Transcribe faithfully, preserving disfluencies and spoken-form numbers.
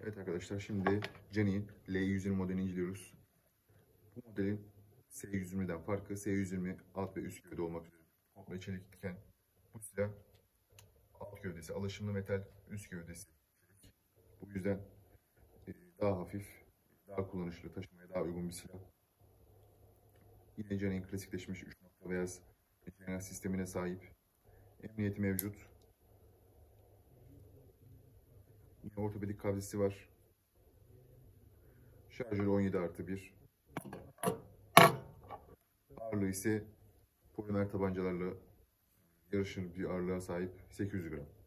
Evet arkadaşlar, şimdi Canik'in L yüz yirmi modelini inceliyoruz. Bu modelin S yüz yirmiden farkı, S yüz yirmi alt ve üst gövde olmak üzere komple çelik iken bu silah alt gövdesi alaşımlı metal, üst gövdesi çelik. Bu yüzden e, daha hafif, daha kullanışlı, taşımaya daha uygun bir silah. Yine Canik'in klasikleşmiş üç nokta beyaz jeneral sistemine sahip. Emniyeti mevcut. Yine ortopedik kavisesi var. Şarjörü on yedi artı bir. Ağırlığı ise polimer tabancalarla yarışır bir ağırlığa sahip sekiz yüz gram.